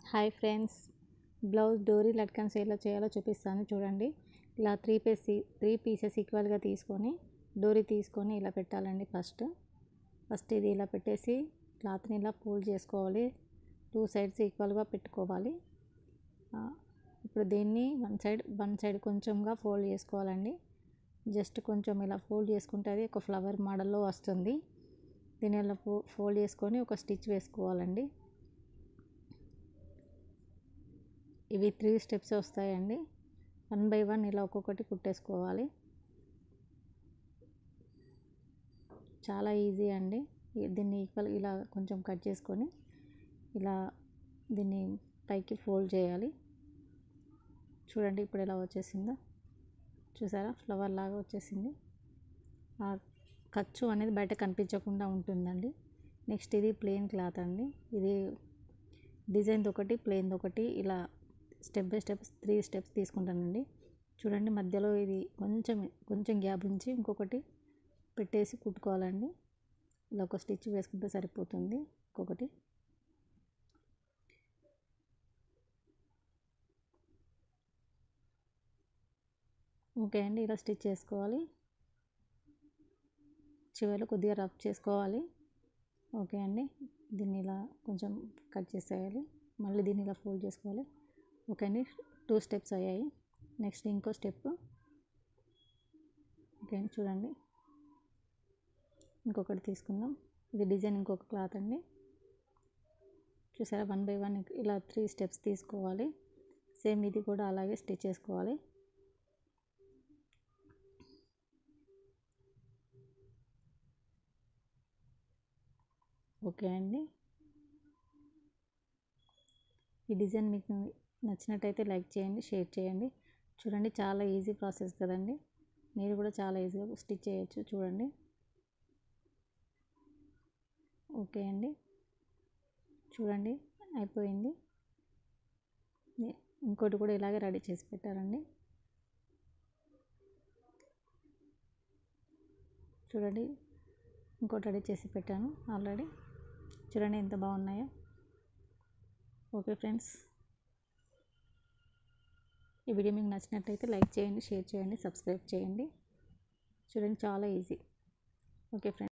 Hi friends, blouse డోరీ లట్కన్స్ ఎలా చేయాలో చూపిస్తాను చూడండి. ఇలా త్రీ పీసెస్ ఈక్వల్గా తీసుకొని డోరీ తీసుకొని ఇలా పెట్టాలండి. ఫస్ట్ ఇది ఇలా పెట్టేసి క్లాత్ని ఇలా ఫోల్డ్ చేసుకోవాలి. 2 సైడ్స్ ఈక్వల్గా పెట్టుకోవాలి. ఇప్పుడు దీన్ని వన్ సైడ్ కొంచెంగా ఫోల్డ్ చేసుకోవాలండి. జస్ట్ కొంచెం ఇలా ఫోల్డ్ చేసుకుంటే అది ఒక ఫ్లవర్ మోడల్లో వస్తుంది. దీన్ని ఇలా ఫోల్డ్ చేసుకొని ఒక స్టిచ్ వేసుకోవాలండి. ఇవి 3 స్టెప్స్ వస్తాయండి. 1 బై 1 ఇలా ఒక్కొక్కటి కుట్టేసుకోవాలి. చాలా ఈజీ అండి. దీన్ని ఈక్వల్ ఇలా కొంచెం కట్ చేసుకొని ఇలా దీన్ని పైకి ఫోల్డ్ చేయాలి. చూడండి ఇప్పుడు ఎలా వచ్చేసిందో, చూసారా? ఫ్లవర్ లాగా వచ్చేసింది. ఆ ఖర్చు అనేది బయట కనిపించకుండా ఉంటుందండి. నెక్స్ట్ ఇది ప్లెయిన్ క్లాత్ అండి. ఇది డిజైన్ ఒకటి ప్లెయిన్ ఒకటి ఇలా స్టెప్ బై స్టెప్ 3 స్టెప్స్ తీసుకుంటానండి. చూడండి మధ్యలో ఇది కొంచెం గ్యాప్ ఉంచి ఇంకొకటి పెట్టేసి కుట్టుకోవాలండి. ఇలా ఒక స్టిచ్ వేసుకుంటే సరిపోతుంది. ఇంకొకటి ఓకే అండి, ఇలా స్టిచ్ చేసుకోవాలి. చివరిలో కొద్దిగా రఫ్ చేసుకోవాలి. ఓకే అండి, దీన్ని ఇలా కొంచెం కట్ చేసేయాలి. మళ్ళీ దీన్ని ఇలా ఫోల్డ్ చేసుకోవాలి. ఓకే అండి, 2 స్టెప్స్ అయ్యాయి. నెక్స్ట్ ఇంకో స్టెప్. ఓకే అండి, చూడండి ఇంకొకటి తీసుకుందాం. ఇది డిజైన్ ఇంకొక క్లాత్ అండి. చూసారా? 1 బై 1 ఇలా 3 స్టెప్స్ తీసుకోవాలి. సేమ్ ఇది కూడా అలాగే స్టిచ్ చేసుకోవాలి. ఓకే అండి, ఈ డిజైన్ మీకు నచ్చినట్టయితే లైక్ చేయండి, షేర్ చేయండి. చూడండి చాలా ఈజీ ప్రాసెస్ కదండి. మీరు కూడా చాలా ఈజీగా స్టిచ్ చేయొచ్చు. చూడండి. ఓకే అండి, చూడండి అయిపోయింది. ఇంకోటి కూడా ఇలాగే రెడీ చేసి పెట్టారండి. చూడండి ఇంకోటి రెడీ చేసి పెట్టాను ఆల్రెడీ. చూడండి ఎంత బాగున్నాయో. ఓకే ఫ్రెండ్స్, ఈ వీడియో మీకు నచ్చినట్టయితే లైక్ చేయండి, షేర్ చేయండి, సబ్స్క్రైబ్ చేయండి. చూడండి చాలా ఈజీ. Okay friends.